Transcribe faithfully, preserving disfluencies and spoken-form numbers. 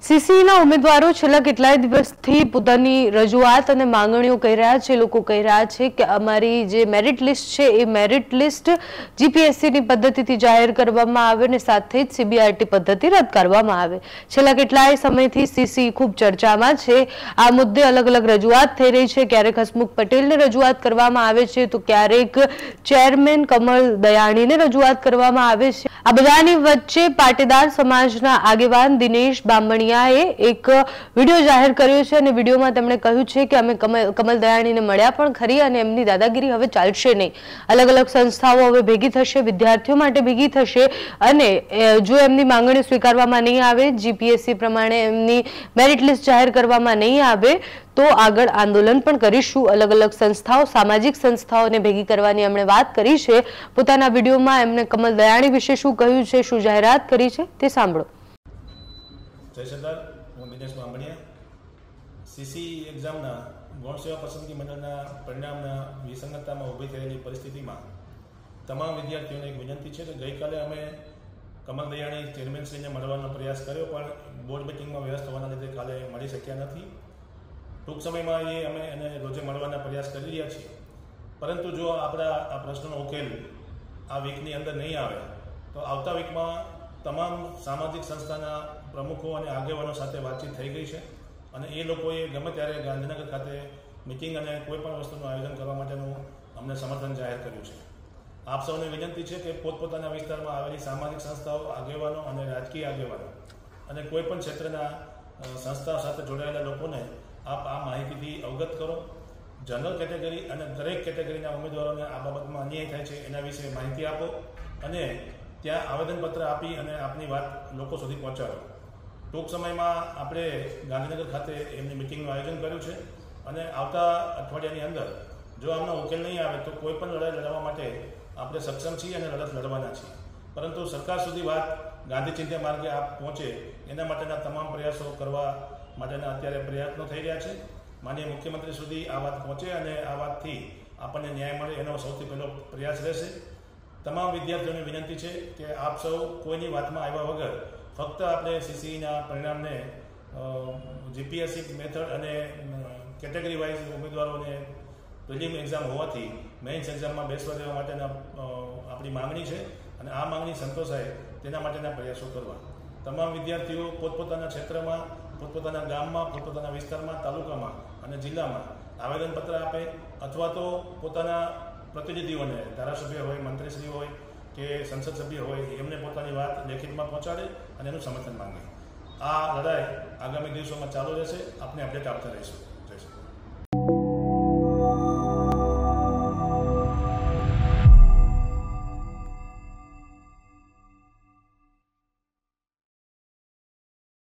સીસીઈના ઉમેદવારો છેલ્લા કેટલાય દિવસથી પોતાની રજૂઆત અને માંગણીઓ કહી રહ્યા છે। લોકો કહી રહ્યા છે કે અમારી જે મેરિટ લિસ્ટ છે એ મેરિટ લિસ્ટ જીપીએસસીની પદ્ધતિથી જાહેર કરવામાં આવે અને સાથે જ સીબીઆરટી પદ્ધતિ રદ કરવામાં આવે। છેલ્લા કેટલાય સમયથી સીસીઈ ખૂબ ચર્ચામાં છે। આ મુદ્દે અલગ અલગ રજૂઆત થઈ રહી છે। ક્યારેક હસમુખ પટેલને રજૂઆત કરવામાં આવે છે તો ક્યારેક ચેરમેન કમલ દયાણીને રજૂઆત કરવામાં આવે છે। આ બધાની વચ્ચે પાટીદાર સમાજના આગેવાન દિનેશ બામણિયા एक वीडियो जाहिर કર્યો છે અને વિડિયોમાં તેમણે કહ્યું છે કે અમે કમલ દયાણીને મળ્યા પણ ખરી અને એમની દાદાગીરી હવે ચાલશે નહીં। અલગ અલગ સંસ્થાઓ હવે ભેગી થશે, વિદ્યાર્થીઓ માટે ભેગી થશે અને જો એમની માંગણી સ્વીકારવામાં નહીં આવે, જીપીએસસી પ્રમાણે એમની મેરિટ લિસ્ટ જાહેર કરવામાં નહીં આવે તો આગળ આંદોલન પણ કરીશું। અલગ અલગ સંસ્થાઓ, સામાજિક સંસ્થાઓને ભેગી કરવાની એમણે વાત કરી છે। પોતાના વિડિયોમાં એમણે કમલ દયાણી વિશે શું કહ્યું છે, શું જાહેરાત કરી છે તે સાંભળો। જય સરદાર, હું દિનેશ બામણિયા। સીસી એક્ઝામના ગૌણ સેવા પસંદગી મંડળના પરિણામના વિસંગતતામાં ઊભી થયેલી પરિસ્થિતિમાં તમામ વિદ્યાર્થીઓને એક વિનંતી છે કે ગઈકાલે અમે કમલ દયાણી ચેરમેનશ્રીને મળવાનો પ્રયાસ કર્યો પણ બોર્ડ મિટિંગમાં વ્યસ્ત હોવાના લીધે કાલે મળી શક્યા નથી। ટૂંક સમયમાં એ અમે એને રોજે મળવાના પ્રયાસ કરી રહ્યા છીએ, પરંતુ જો આપણા આ પ્રશ્નનો ઉકેલ આ વીકની અંદર નહીં આવે તો આવતા વીકમાં તમામ સામાજિક સંસ્થાના પ્રમુખો અને આગેવાનો સાથે વાતચીત થઈ ગઈ છે અને એ લોકોએ ગમે ત્યારે ગાંધીનગર ખાતે મિટિંગ અને કોઈ પણ વસ્તુનું આયોજન કરવા માટેનું અમને સમર્થન જાહેર કર્યું છે। આપ સૌને વિનંતી છે કે પોતપોતાના વિસ્તારમાં આવેલી સામાજિક સંસ્થાઓ, આગેવાનો અને રાજકીય આગેવાનો અને કોઈ પણ ક્ષેત્રના સંસ્થાઓ સાથે જોડાયેલા લોકોને આપ આ માહિતીથી અવગત કરો। જનરલ કેટેગરી અને દરેક કેટેગરીના ઉમેદવારોને આ બાબતમાં અન્યાય થાય છે એના વિશે માહિતી આપો અને ત્યાં આવેદનપત્ર આપી અને આપની વાત લોકો સુધી પહોંચાડો। ટૂંક સમયમાં આપણે ગાંધીનગર ખાતે એમની મિટિંગનું આયોજન કર્યું છે અને આવતા અઠવાડિયાની અંદર જો આમનો ઉકેલ નહીં આવે તો કોઈ પણ લડાઈ લડવા માટે આપણે સક્ષમ છીએ અને લડત લડવાના છીએ, પરંતુ સરકાર સુધી વાત ગાંધી ચિંધ્યા માર્ગે આપ પહોંચે એના માટેના તમામ પ્રયાસો કરવા માટેના અત્યારે પ્રયત્નો થઈ રહ્યા છે। માનનીય મુખ્યમંત્રી સુધી આ વાત પહોંચે અને આ વાતથી આપણને ન્યાય મળે એનો સૌથી પહેલો પ્રયાસ રહેશે। તમામ વિદ્યાર્થીઓને વિનંતી છે કે આપ સૌ કોઈની વાતમાં આવ્યા વગર ફક્ત આપણે સીસીઈના પરિણામને જીપીએસસી મેથડ અને કેટેગરી વાઇઝ ઉમેદવારોને પ્રિલિમ એક્ઝામ હોવાથી મેઇન્સ એક્ઝામમાં બેસવા દેવા માટેના આપણી માંગણી છે અને આ માંગણી સંતોષાય તેના માટેના પ્રયાસો કરવા। તમામ વિદ્યાર્થીઓ પોતપોતાના ક્ષેત્રમાં, પોતપોતાના ગામમાં, પોતપોતાના વિસ્તારમાં, તાલુકામાં અને જિલ્લામાં આવેદનપત્ર આપે અથવા તો પોતાના પ્રતિનિધિઓને, ધારાસભ્ય હોય, મંત્રીશ્રી હોય કે સંસદ સભ્ય હોય એમને પોતાની વાત લેખિતમાં પહોંચાડે અને એનું સમર્થન માંગે। આ લડાઈ આગામી દિવસોમાં ચાલુ રહેશે, આપને અપડેટ આપતા રહીશું। જય શ્રી